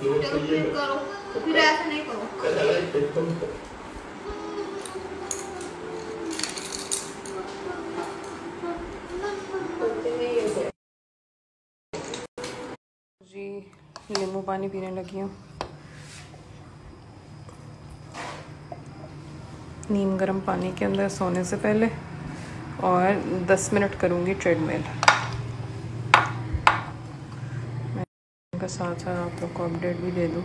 चलो फिर करो, फिर ऐसा नहीं करो। जी नींबू पानी पीने लगी हूँ। नीम गर्म पानी के अंदर सोने से पहले, और 10 मिनट करूँगी ट्रेडमिल। मैं इनका साथ साथ आप लोग को अपडेट भी दे दूँ।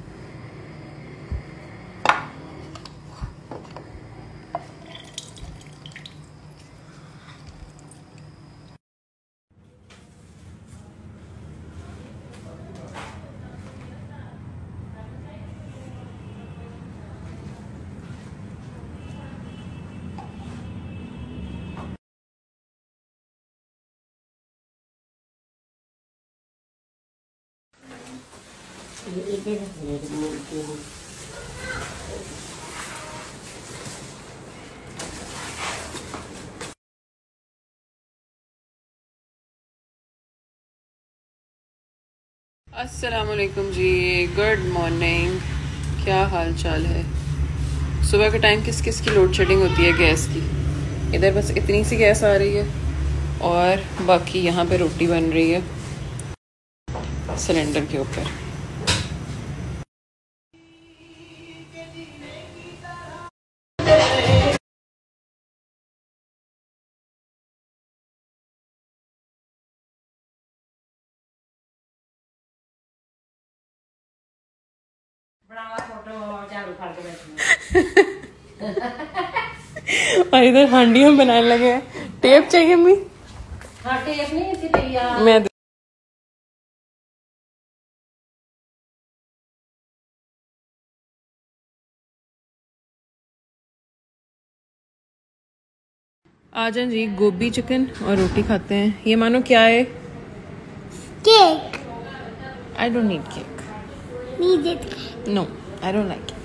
अस्सलामुअलैकुम जी, गुड मॉर्निंग। क्या हाल चाल है? सुबह के टाइम किस किस की लोड शेडिंग होती है गैस की। इधर बस इतनी सी गैस आ रही है और बाकी यहाँ पे रोटी बन रही है सिलेंडर के ऊपर। और इधर हांडी हम बनाने लगे हैं। टेप चाहिए अम्मी? हाँ टेप नहीं थी भैया। मैं आ जाए जी, गोभी चिकन और रोटी खाते हैं। ये मानो क्या है? Cake. I don't need cake. Need it. No, I don't like